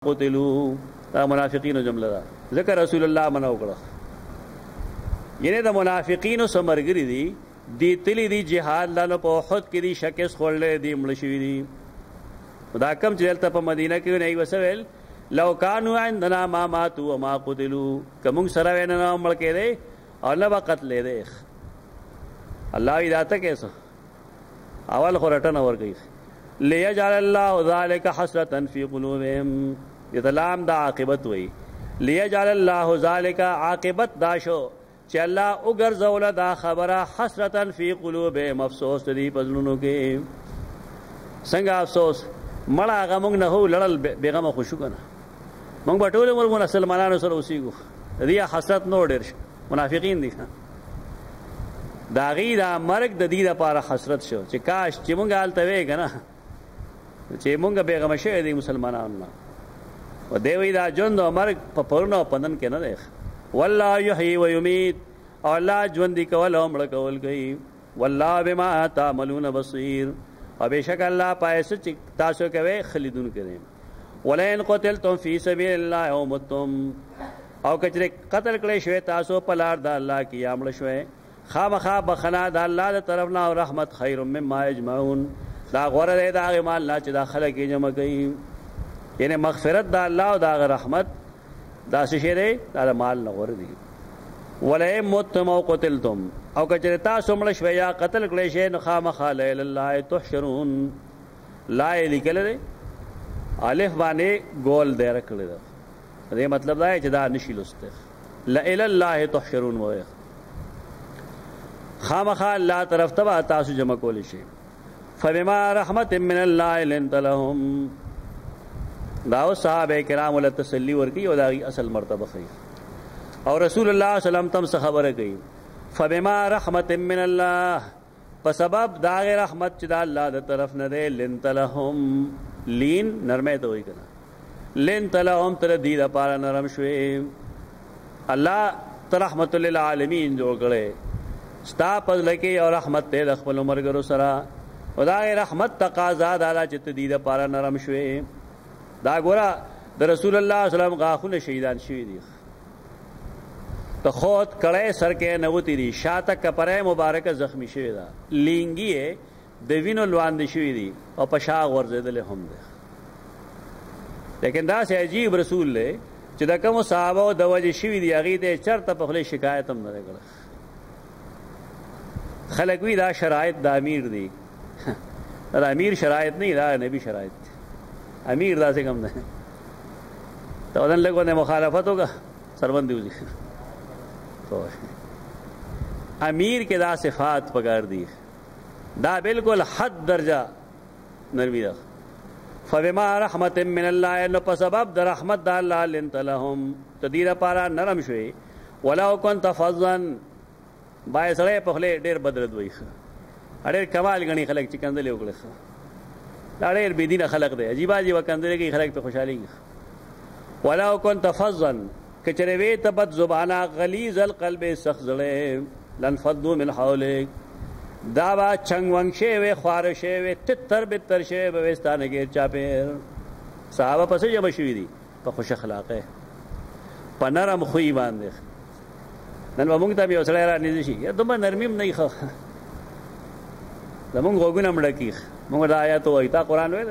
قتلوا دا منافقینو جمله ده ذکر رسول الله منو کړه یعنی د منافقینو سمرګری دی تلی دی جهاد لانو په احد کې دی شکست خورلې دی مړ شوی دی دا کم چې دلته په مدینه کې نه وسویل لو کانوا عندنا ما ماتوا وما قتلوا کوم سره ونه مړ کې دی او نه قتل دی الله ای ذاته کیسه اول خورټن اور گئی لیجعل الله ذلك حسرة في قلوبهم یتلام دا عاقبت وی لیجعل الله ذلك عاقبت داشو چې الله وګرځول دا خبره حسرة في قلوبهم افسوس دې پزلونو کې څنګه افسوس مړه هغه موږ نه هو لړل بیغمه خوشو کنه موږ په ټول عمر مسلمانانو سره اوسېګو دې حسرت نو ډېر منافقین دي دا غي دا مرګ د دې لپاره حسرت شو چې کاش چې موږ حالت وې کنه چې موږ بیغمه شه دي مسلمانانو او دی وی دا ژوند او مرګ په پرونو پندن کې نه دی والله یحیی و یمیت او الله ژوند کول او مړ کول کوي والله بما تعملون بصیر او بشک الله پایس چې تاسو کوي خلیدون کوي ولئن قتلتم فی سبیل الله او متم او کچره قتل کړي شوی تاسو په لار د الله کې عمل شوی خامخا بخنا د الله تر طرف نه او رحمت خیر مما یجمعون دا غوړه دا مال لا چې داخله کې جمع کوي یعنی مغفرت د الله او د رحمت دا څه دی دا مال نه ور دي ولئن متم او قتلتم او کچره تاسو مړ شوی یا قتل کړي شوی نو خامخا الی الله تحشرون لا لیکل دی الف باندې گول دی رکړل دا مطلب دا چې دا نشي لسته لا الی الله تحشرون وای خامخا الله طرف ته تاسو جمع کول شي فبما رحمت من الله لنت لهم دا صحابه کرام ول تسلی ورکی او دا اصل مرتبه خي او رسول الله صلی الله علیه وسلم تم خبره کوي فبما رحمت من الله په سبب دا رحمت چې دا الله د طرف نه دی لنت لهم لین نرمه ته وای کنه لنت لهم تر دې لپاره نرم شوي الله تر رحمت للعالمین جوړ کړي ستا په لکه او رحمت ته د خپل مرګرو سره او دا رحمت تقاضا د الله چې دې لپاره نرم شوي دا ګورا د رسول الله صلی الله علیه وسلم غاخونه شهیدان شوی دي ته خود کړه سر کې نوتی دي شاته کپره مبارکه زخمی شوی دا لینګي د وینو لوان دي شوی دي او پشا ورزدل هم دي لیکن دا سه عجیب رسول له چې دا کوم صحابه او د وجه شوی دي هغه ته چرته په خله شکایت هم نه کړه خلک وی دا شرایط د امیر دي دا امیر شرایط نه دا نبی شرایط امیر دا سے کم نہیں تو ادن لوگوں نے مخالفت ہوگا سربندی ہوئی تو امیر کے دا صفات پکار دی دا بالکل حد درجہ نرمی دا فبما رحمت من اللہ انو پسبب دا رحمت دا اللہ لنت لهم تدیر پارا نرم شوی ولو کنت فضن بای سڑے پخلے دیر بدرد وی اڑیر کمال گنی خلق چکندلے اکڑے ډېر بی دینه خلق دی عجیب عجیب کندره کې خلق په خوشحالي ولو كنت فظا کچره وی تبت زبانا غلیظ القلب سخت زړه لنفضوا من حولك دا با چنګ ونشه وی خارشه وی تتر بتر شه به وستانه کې چاپیر صحابه پسې جمع شوی دي په خوش اخلاقه په نرم خوې باندې نن موږ ته یو سړی را نږدې شي دومره نرمیم نه ښه زمونږ غوږونه مړه کیږي موږ دا آیات وایو تا قرآن وایي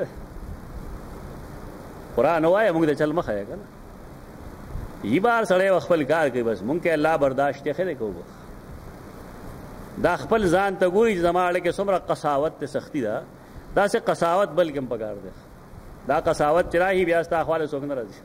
قرآن وایي موږ د چل مخه یې کنه یی بار سړی خپل کار کوي بس موږ کې الله برداشت یې خره کوو دا خپل ځان ته ګوري زماړه کې څومره قساوت ته سختی ده دا سه قساوت بلکې پکار ده دا قساوت چرایي بیا ستا خواله څوک نه راځي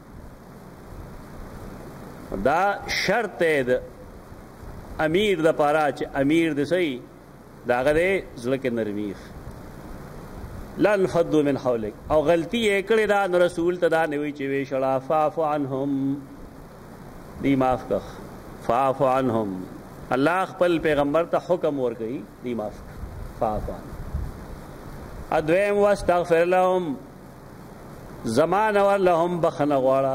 دا شرط د امیر د پاره چې امیر د صحیح دا غره زړه کې نرمي لن فضوا من حولك او غلطی یې کړې دا رسول ته دا نوې چې وی شلا فاعف عنهم دی معاف کړه فاعف عنهم الله خپل پیغمبر ته حکم ورکړي دی معاف فاعف عنهم ادویم واستغفر لهم زمان ولهم بخنه غواړه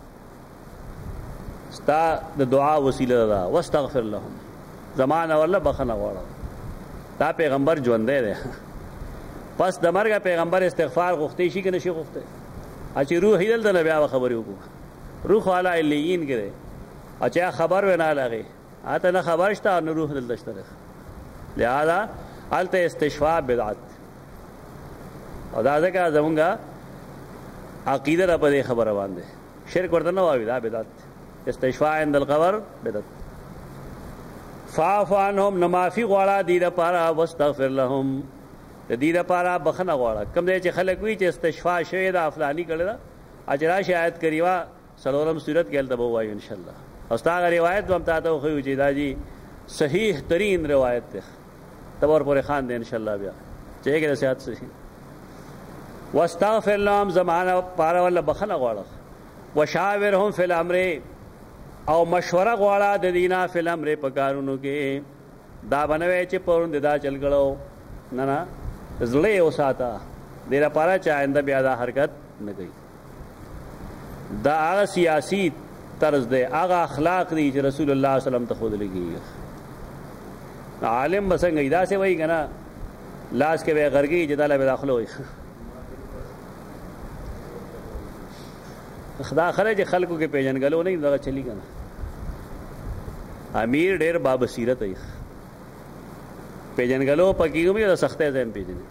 ستا د دعا وسیله ده واستغفر لهم زمان ولا بخنه غواړه دا پیغمبر ژوند دی پس د مرګ پیغمبر استغفار غوښتي شي کنه شي غوښتي اچھی روح ہی دل بیا خبر وکړو روح والا الیین کې دی اچھا خبر ونا لغه اته نه خبر شته نو روح دل دشته لہذا الته استشفاء بدعت او دا ځکه زمونږه عقیده را په خبره باندې شرک ورته نه وایي دا بدعت استشفاء عند القبر بدعت فاعف عنهم نمافی غواړه دی د پاره واستغفر لهم دی د پاره بخنه غواړه کوم ځای چې خلک وی چې استشفاء شوی دا افلانی کړه دا اجرا شاید کریوا سلورم صورت کې الته وایو ان شاء الله استاد روایت هم تاسو خو چې دا جی صحیح ترین روایت ده تبور پر خان دے ان شاء الله بیا چې کې صحت صحیح واستغفر لهم زمانہ پاره ولا بخنه غواړه وشاورهم فی الامر او مشوره غواړه د دینه فی الامر په کارونو کې دا بنوي چې پروند دا چل غړو نه نه زړه او ساته د لپاره چې آینده بیا دا حرکت نه کوي دا هغه سیاسی طرز دی هغه اخلاق دی چې رسول الله صلی الله علیه وسلم ته خود لګي عالم بسنګ دا سه وای کنه لاس کې به غرګي چې تعالی به داخله وي خدا خرج خلکو کې پیژنګلو نه دا چلی کنه امیر ډیر بابصیرت ای پیژنګلو پکې کومه سخته ځم پیژنې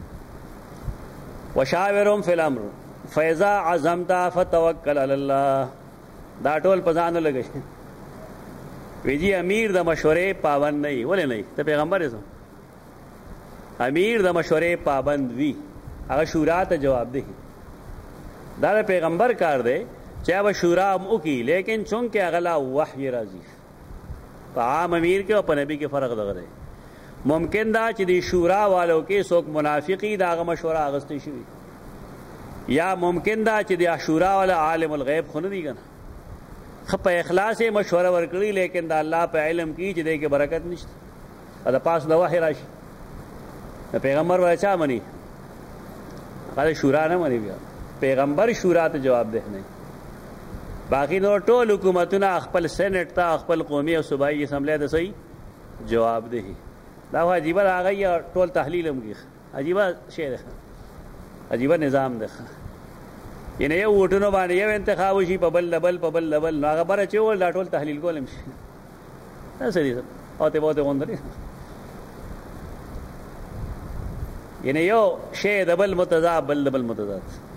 وشاورهم فی الامر فاذا عزمت فتوکل علی الله دا ټول پزانو لګی ویجی امیر د مشورې پابند نه ولې نه ته پیغمبر یې امیر د مشورې پابند وی هغه شورا ته جواب دی دا پیغمبر کار دی چې هغه شورا مو کی لیکن چونکه اغلا وحی راځي په عام امیر کې او په نبی کې فرق دغه دی ممکن دا چې دی شورا والو کې څوک منافقی دا مشوره اغستې شي یا ممکن دا چې دی شورا والا عالم الغیب خو نه دی کنه خپ اخلاص مشوره ورکړي لیکن دا الله په علم کې چې دې کې برکت نشته دا پاس د وحی راشي پیغمبر ورچا منی هغه شورا نه منی بیا پیغمبر شورا ته جواب ده نه باقی نور ټول حکومتونه خپل سېنات ته خپل قومي او صوبایي اسمبلی ته صحیح جواب ده دا عجیب راغی ټول تحلیل هم کی عجیب شی ده عجیب نظام ده ینه یو وټونو باندې یو انتخاب شي په بل لبل نو هغه بره چې ول دا ټول تحلیل کولم شي دا سړي او ته وته غوندري ینه یو شی د بل متضاد بل متضاد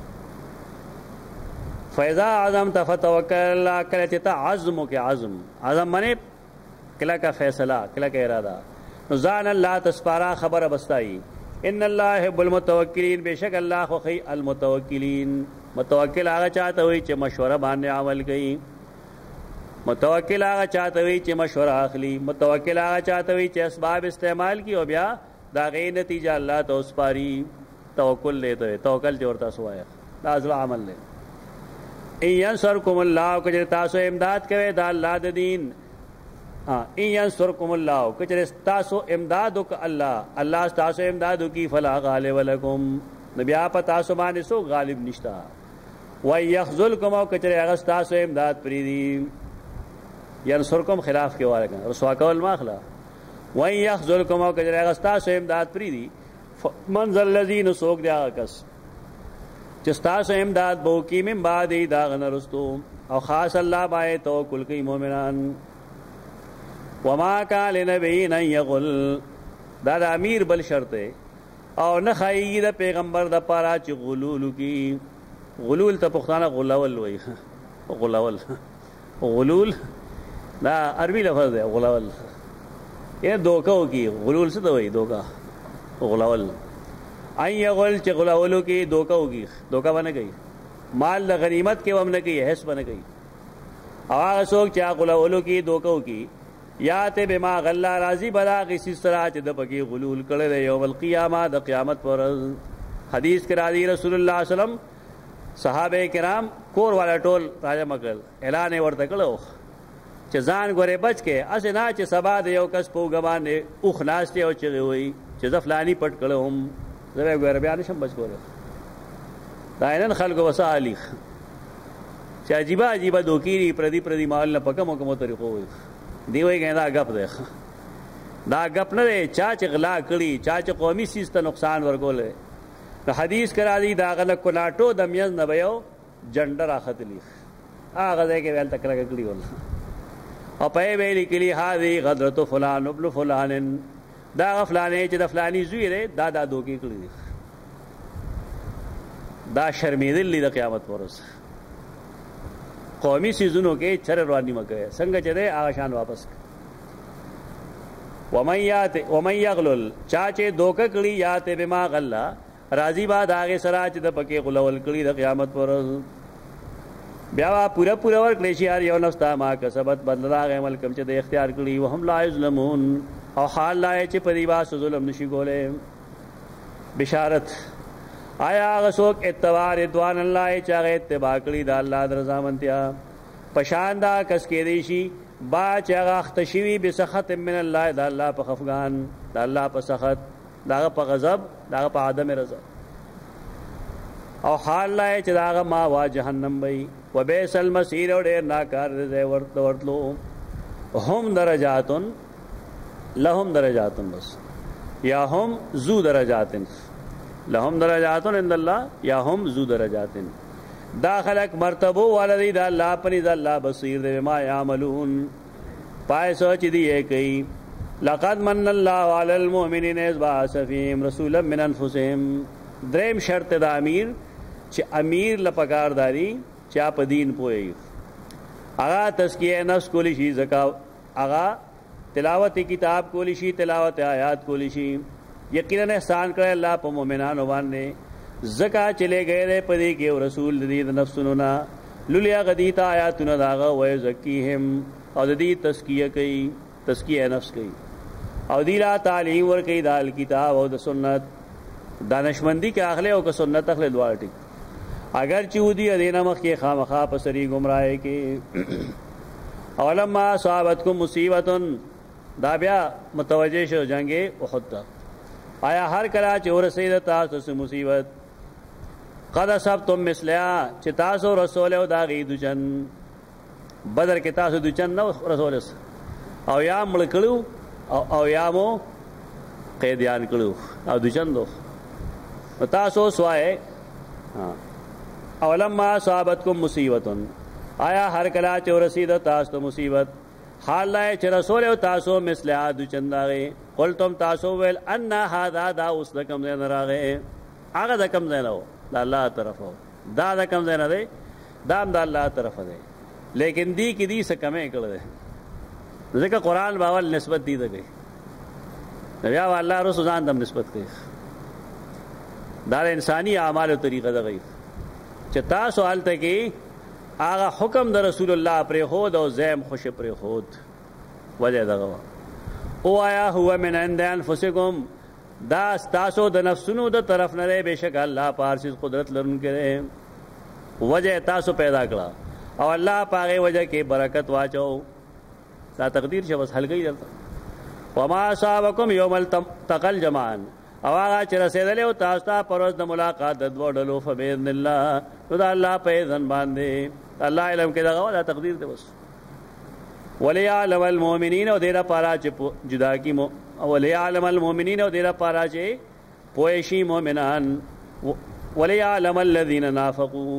فاذا عزمت فتوکل کله چې تعزم کې عزم منه کله کا فیصله کله کا اراده نو ځان الله تسپارا خبر بستای ان الله يحب المتوکلین بشک الله خو خی المتوکلین متوکل هغه چاته وي چې مشوره باندې عمل کوي متوکل هغه چاته وي چې مشوره اخلي متوکل هغه چاته وي چې اسباب استعمال کی او بیا دا غي نتیجه الله ته وسپاري توکل لیته توکل جوړتا سوایا دا ازل عمل له ان ينصركم الله کجر تاسو امداد کوي دا الله د دین ان ينصركم الله کجر تاسو امداد وک الله تاسو امداد کی فلا غالب لكم نبی اپ تاسو باندې سو غالب نشتا و يخذلكم او کچره هغه تاسو امداد پری دي ينصركم خلاف کې واره کنه رسوا کول ماخلا و يخذلكم او کچره هغه تاسو امداد پری دي منزل الذين سوق دیا کس چې تاسو امداد بو کی من بعد دا غنرستو او خاص الله باندې توکل کوي مؤمنان وما كان لنبي ان يغل دا د امیر بل شرط او نه خایي د پیغمبر د پاره چې غلول کی غلول ته پښتانه غلاول وای غلول دا عربي لفظ دی غلاول یې دوکاو کی غلول څه دی دوکا غلاول ای غل چې غلاولو کی دوکاو کی دوکا باندې گئی مال د غنیمت کې ومنه کی حس باندې گئی او هغه څوک چې غلاولو کی دوکاو کی یا ته بما غلا راضی بلا کسی سره چې د پکی غلول کړي دی یوم القیامه د قیامت پر حدیث کې راځي رسول الله صلی الله علیه وسلم صحابه کرام کور والا ټول راځه مکل اعلان ورته کړو چې ځان غره بچ کې اسه نه چې سبا د یو کس په غبانې او خلاص ته او چې وي چې ځفلانی پټ کړم زه غره بیان شم بچ کوله دا نن خلکو وسالی چې عجیب دوکيري پردي مال نه پکم کومو طریقو وي دی وای کنه دا غپ ده دا غپ نه چا چې غلا کړي چا چې قومي سیس ته نقصان ورکول نو حدیث کرا دی دا غل کلاټو د میز نه بيو جنډر اخذلی هغه ځای کې ویل تکړه کړی ول او په ویلي کلی هذه غدرة فلان ابن فلان دا فلانې چې د فلانی زوی دی دا دوکې کړی دی دا شرمېدل د قیامت ورځ قومي سيزونو کې چر رواني مکه څنګه چې ده هغه شان واپس ومن یغلل چاچه دوکه کړي یاته بما غلا راضی باد هغه سره چې د پکې غلول کړي د قیامت ورځ بیا پورا ور کړی شي هر یو نفس ما کسبت بدل هغه عمل کوم چې د اختیار کړي وهم لا یظلمون او حال لا چې په دی باس ظلم نشي کوله بشارت آیا هغه څوک اتباع رضوان الله چې هغه اتباع کړي د الله د رضا منتیا پشان دا کس کې دی شي با چې هغه اختشوي بسخط من الله د الله په خفقان د الله په سخط دا په غضب دا په عدم رضا او حال لا چې دا ما وا جهنم وي وبئس المصير او ډېر ناکار دی ورتلو هم درجاتن لهم درجاتن بس یا هم ذو درجاتن لهم درجاتن عند الله یا هم ذو درجاتن دا خلق مرتبو والدی دا اللہ پنی دا اللہ بصیر دے ما یعملون پائے سوچ دیئے کئی لقد من اللہ علی المؤمنین اذ بعث فیہم رسولا من انفسہم دریم شرط دا امیر چھ امیر لپکار داری چا پا دین پوئے اگا تزکیہ نفس کولی شی زکا اگا تلاوت کتاب کولی شی تلاوت آیات کولی شی یقیناً احسان کرے اللہ پا مومنان واننے زکا چلے گئے دے پدی کے رسول دید نفسنونا للیا غدیتا آیاتنا داغا ویزکیہم او دی تزکیہ کئی تزکیہ نفس کئی او دیلا تعلیم ور کئی دال کتاب او دا سنت دانشمندی کے اخلے او کا سنت اخلے دوارٹی اگر چودی ادینا مخ کے خامخا پسری گمراہے کے اولما صحابتکم مصیبتن دا بیا متوجہ شو جنگے احد تا آیا ہر کلا چور سیدتا سس مصیبت قد اصبتم مثلها چې تاسو رسول او دا غي دجن بدر کې تاسو دجن نو رسول او یا مړ کړو او یا مو قیدیان کړو او دجن دو تاسو سوای اولما صحابتکم مصیبتن آیا هر کلا چې رسید تاسو مصیبت حال لای چې رسول او تاسو مثلها دجن دا غي قلتم تاسو ول ان هذا دا اوس د کم نه راغې هغه د کم نه نو دا اللہ طرف ہو دا کم دے نہ دے دام دا اللہ طرف دے لیکن دی کی دی سے کمیں کر دے ذکر قرآن باول نسبت دی دے گئی نبیہ اللہ رسولان دم نسبت گئی دار انسانی اعمال و طریقہ دا گئی چتا سوال تے کہ آغا حکم دا رسول اللہ پر خود او زیم خوش پر خود وجہ دا گوا او آیا ہوا من عند انفسکم دا ستاسو د نفسونو د طرف نه بے شک الله پارسیز قدرت لرونکي دی وجہ تاسو پیدا کړه او الله پاغه وجہ کې برکت واچو دا تقدیر شبس حلقې درته وما اصابکم یوم التقل جمعان او هغه چې رسیدل او تاسو ته پروز د ملاقات د دوه ډلو فباذن الله نو دا الله په ځن باندې الله علم کې دا تقدیر دی بس وليعلم المؤمنین او دیره پارا چې جدا کی وليعلم المؤمنین او دیره پارا چې پویشی مؤمنان وليعلم الذين نافقوا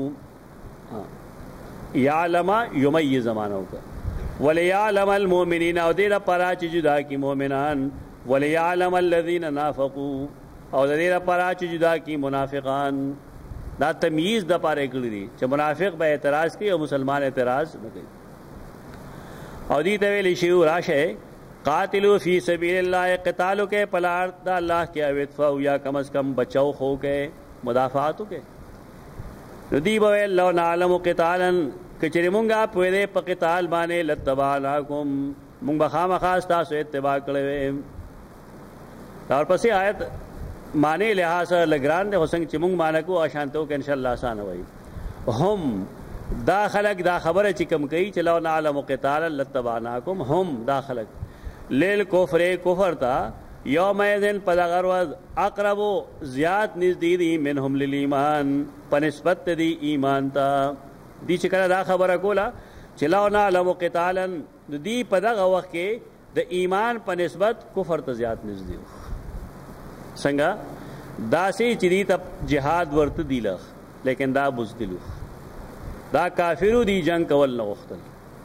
يعلم يميز مانو کا وليعلم المؤمنین او دیره پارا چې جدا کی مؤمنان وليعلم الذين نافقوا او دیره پارا چې جدا کی منافقان دا تمییز د پاره کړی دي چې منافق به اعتراض کوي او مسلمان اعتراض نه کوي او دی تویلی شیو راشه قاتلو فی سبیل اللہ قتالو کے پلار دا اللہ کے اویدفعو یا کم از کم بچاو خو کے مدافعاتو کے ندی بویل لو نعلم قتالا کچری منگا پویدے پا قتال بانے لتباناکم منگ بخام خاصتا سو اتباع کروے اور پسی آیت مانے لحاظ لگران دے حسنگ چی منگ مانکو آشانتو کہ انشاءاللہ آسان ہوئی ہم دا خلق دا خبر چکم کئی چلو نعلم قتالا لتبعناکم هم دا خلق لیل کفر کفر تا یوم ایذن پدغروز اقربو زیاد نزدیدی منهم للایمان پنسبت دی ایمان تا دی چکر دا خبر کولا چلو نعلم قتالا دی پدغ وقت کے دا ایمان پنسبت کفر تا زیاد نزدیو سنگا دا سی چری تا جہاد ورت دیلخ لیکن دا بزدلو دا کافرو دی جنگ کول نه غوښتل.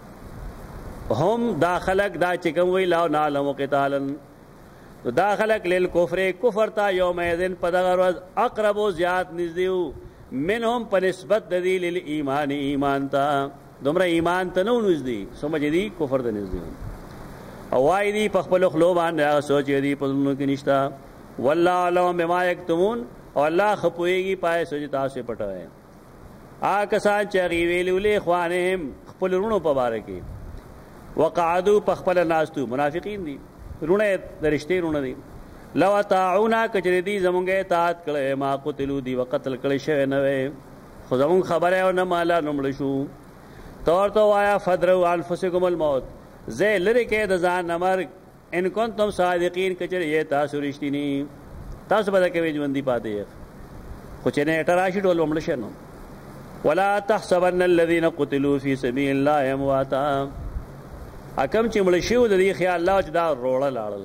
هم دا خلق دا چې کوم وی لا نعلم قتالا، دا خلق للکفر کفر تا یومئذ په دغه ورځ اقرب و زیات نږدې منهم په نسبت د دې للایمان ایمان ته، دومره ایمان ته نه نږدې سمجھ دی کفر ته نږدې. او وای دی په خپل خلو باندې هغه سوچ دی په زړونو کې نشتا. والله علم بما یکتمون، او الله خپويږي پای سوچ تاسو پټوي. کسان چې هغې ویلي ولې اخوانهم خپل رونو په باره کې، وقعدو په خپله ناستو، منافقین دي، رونه د رشتې رونه دي. لو اطاعونا کچرې دي زمونږ اطاعت کړی ما قتلو دی و قتل کړی شوی نه وی، خو زمونږ خبره او نه مالا نمړه شو. تو ورته ووایه فدروا انفسکم الموت، ځای لرې کې د ځان نه مرګ، ان کنتم صادقین کچرې یې تاسو رښتیني، تاسو به دا کوي ژوندي پاتې یې، خو چې نیټه راشي ټول به مړه شي. نو ولا تحسبن الذين قتلوا في سبيل الله امواتا، اکم چې مړه شوي د دې خیال الله چې دا روړه لاړل.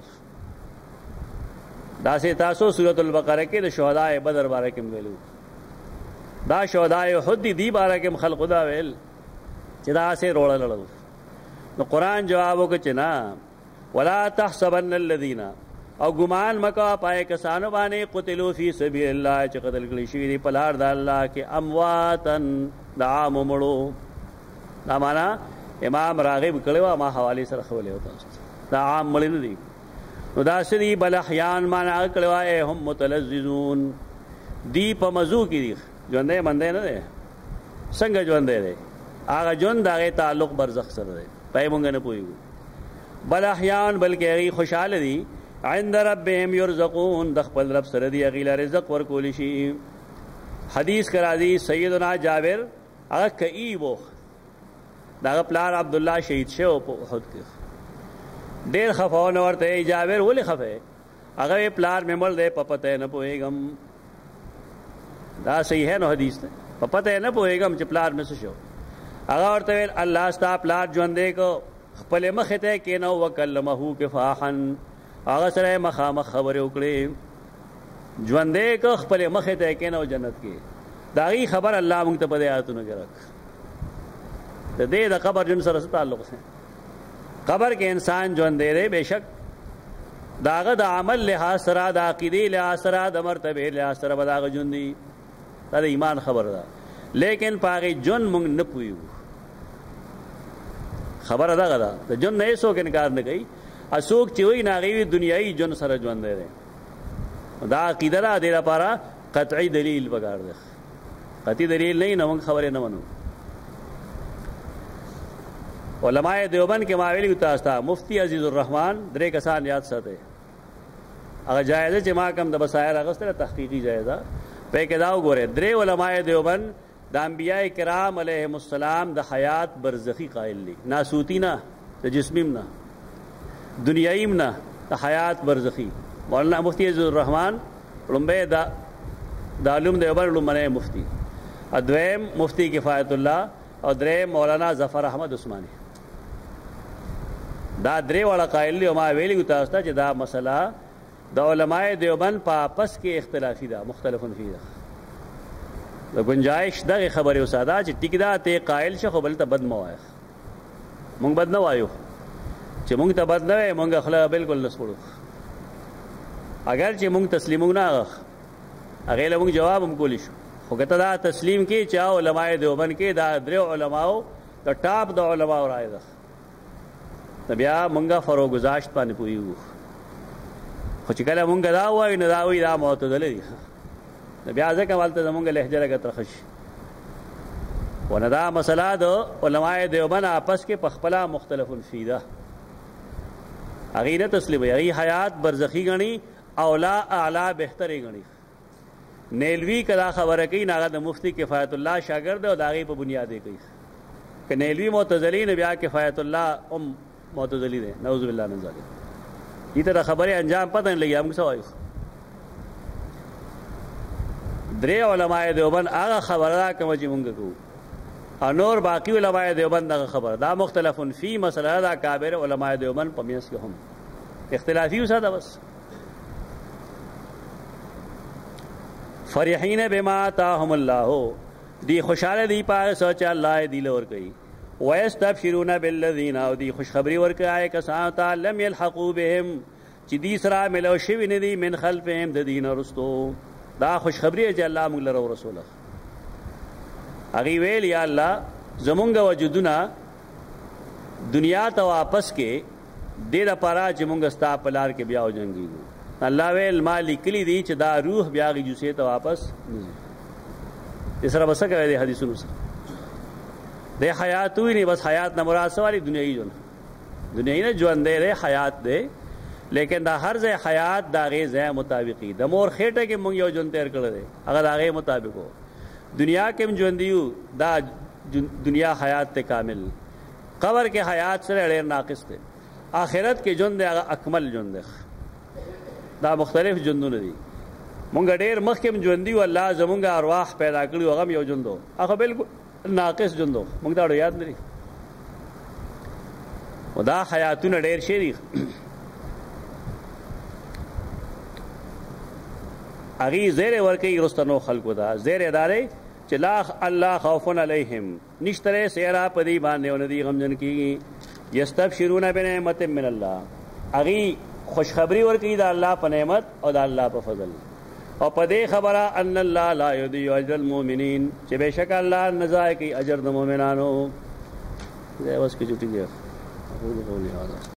داسې تاسو سورۃ البقره کې د شهداء بدر باره کې ویلو، دا شهداء احد دی باره کې خلق دا ویل چې داسې روړه لاړل. نو قرآن جواب وکړ چې نه، ولا تحسبن الذين، او ګمان مکا پای کسانو باندې قتلوا فی سبیل الله چې قتل کړي شوي دي په لار د الله کې، امواتن د عام مړو. دا معنا امام راغب کړی وه، ما حوالې سره ښولی و تاسو، دا عام مړي نه دي. نو داسې دي بل احیان معنا هغه کړی وه هم متلذذون، دی په مزو کې دي، ژوندی مندی نه دی. څنګه ژوندی دی؟ هغه ژوند د هغې تعلق برزخ سره دی، پای مونږ نه پوهېږو. بل احیان بلکې هغې خوشحاله دي، عند ربهم یرزقون، د خپل رب سره دی هغې له رزق ورکولی شي. حدیث کرا دی سیدنا جابر هغه کئیب و، د هغه پلار عبدالله شهید شوی په احد کې، ډېر خفه و. نو ورته جابر ولې خفه؟ هغه پلار مې مړ دی په پته نه پوهېږم. دا صحیح ہے نو حدیث دی، په پته نه پوهېږم چې پلار مې څه شو. هغه ورته ویل الله ستا پلار ژوندی کو، خپلې مخې ته کېنو وکلمه کفاحا، هغه سره مخامخ خبرې وکړې، ژوندی که خپلې مخې ته کېنو جنت کې. د هغې خبر الله موږ ته په دې آیتونو کې راکړ. د دې د قبر ژوند سره څه تعلق دی؟ قبر کې انسان ژوندی دی، بېشک د هغه د عمل لحاظ سره، د عقیدې لحاظ سره، د مرتبې لحاظ سره به د هغه ژوند دی، دا د ایمان خبره ده. لیکن په هغې ژوند موږ نه پوهېږو. خبره دغه ده، د ژوند نه هېڅوک انکار نه کوي. څوک چې وایي نو هغې دنیایي ژوند سره ژوندی دی، دا عقیده ده. دې لپاره قطعي دلیل پکار دی. قطعي دلیل نه وي نو موږ خبرې نه منو. علماء دیوبند کې ما ویلي تاسو ته، مفتی عزیز الرحمن 3 کسان یاد ساتئ. هغه جایزه چې ما کوم د بصایر اخیستله تحقیقي جایزه، په کې دا وګورئ 3 علماء دیوبند د انبیاء کرام علیهم السلام د حیات برزخی قائل دي، ناسوتی نه، د جسمیم نه، دنیاییم نه، د حیات برزخی. مولانا مفتی عزیز الرحمن لومبه د علوم دیوبند لومبنی مفتی، دویم مفتی کفایت الله، او دریم مولانا ظفر احمد عثماني. دا 3 واړه قائل دي. او ما ویلي تاسو ته چې دا مسله د علماء دیوبند په آپس کې اختلافي ده، مختلفون فی ده. د گنجائش دغه خبرې وساده چې ټیک ده ته قائل شه، خو بل ته بد مه وایه. مونږ بد نه وایو، چې مونږ ته بد نه وایي مونږ اخلاق بالکل نه سپړو. اگر چې مونږ تسلیمو نه هغې له مونږ جواب هم کولی شو، خو که ته دا تسلیم کې چې علماء دیوبند کې دا 3 علماو د ټاپ د علماو رایه ده، نو بیا مونږه فروګذاشت باندې پوهېږو. خو چې کله مونږ دا ووایو نو دا وایي دا معتدله دي، نو بیا ځکه هلته زمونږ لهجه لږه ترخه شي. و نه دا مسله د علماء دیوبند آپس کې په خپله مختلفون فی ده، هغې نه تسلیموي، هغې حیات برزخي ګڼي، اولا اعلی بهترې ګڼي. نیلوی کدا خبره کوي هغه د مفتی کفایت الله شاګرد او د هغې په بنیاد یې کوي. که نیلوی معتزلي نه بیا کفایت الله هم معتزلي دی، نعوذ بالله من ذلک. دې ته د خبرې انجام پته نه لګي. موږ څه وایو؟ 3 علماء دیوبند هغه خبره ده کومه چې مونږ کوو، او نور باقي علماء دیوبند هغه خبره دا مختلفون فی مسله ده. کابر علماء دیوبند په منځ کې هم اختلافي وساده. بس فرحین بما آتاهم الله، دی خوشاله دی پاره سوچ الله دی لور کوي ويستبشرون بالذین او دی خوشخبری ورکای کسان ته لم يلحقوا بهم چې دی سره ملو شوی نه دی من خلفهم د دین رستو دا خوشخبری چې الله موږ لره رسوله هغه ویل یا الله زمونږ وجودونه دنیا ته واپس کې دې لپاره چې موږ ستا په لار کې بیا وجنګیږو الله ویل ما لیکلی دی چې دا روح بیا غي جوسه ته واپس دې سره بس کوي د حدیثونو سره د حیات وی نه بس حیات نه مراد سوالي دنیاي ژوند دنیاي نه ژوند دی حیات دی لیکن دا هر ځای حیات دا غي ځای مطابقي د مور خېټه کې مونږ یو ژوند تیر کړل دی هغه دا غي مطابق هو دنیا کې ژوند دیو دا دنیا حیات ته کامل قبر کې حیات سره ډېر ناقص دی آخرت کې ژوند هغه اکمل ژوند دی دا مختلف ژوندونه دي مونږ ډېر مخکې ژوند دیو الله زمونږ ارواح پیدا کړی هغه یو ژوند هغه بالکل ناقص ژوند مونږ دا یاد لري ودا حیاتونه ډېر شي دي اغي زیر ورکی رستنو خلقو دا زیر ادارے چې لا الله خوف علیہم نشتره سیرا پدی باندې وندي غمجن کی یستبشرون بنعمت من الله اغي خوشخبری ورکی دا الله په نعمت او دا الله په فضل او پدې خبره ان الله لا یضيع اجر المؤمنین چې بشک الله نزای کی اجر د مؤمنانو زه اوس کی جوټی دی